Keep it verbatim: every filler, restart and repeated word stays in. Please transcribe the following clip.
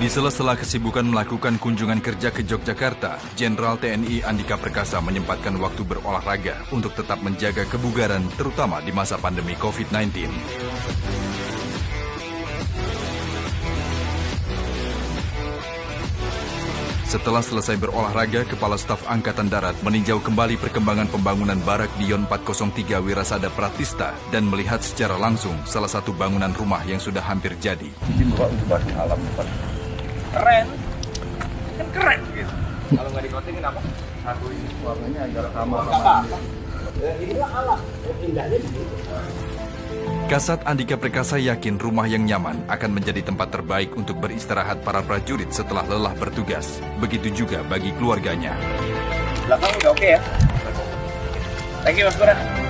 Di sela-sela kesibukan melakukan kunjungan kerja ke Yogyakarta, Jenderal T N I Andika Perkasa menyempatkan waktu berolahraga untuk tetap menjaga kebugaran, terutama di masa pandemi covid sembilan belas. Setelah selesai berolahraga, Kepala Staf Angkatan Darat meninjau kembali perkembangan pembangunan barak di Yon empat nol tiga Wirasada Pratista dan melihat secara langsung salah satu bangunan rumah yang sudah hampir jadi. Izin Bapak untuk bahas alam, Pak. Keren, kan keren gitu. Kalau nggak dikotin kenapa? Satu ini warnanya agak sama Nggak sama apa-apa. Ini mah alam, indahnya di situ. Kasat Andika Perkasa yakin rumah yang nyaman akan menjadi tempat terbaik untuk beristirahat para prajurit setelah lelah bertugas. Begitu juga bagi keluarganya. Belakang udah oke ya? Thank you Mas Bura.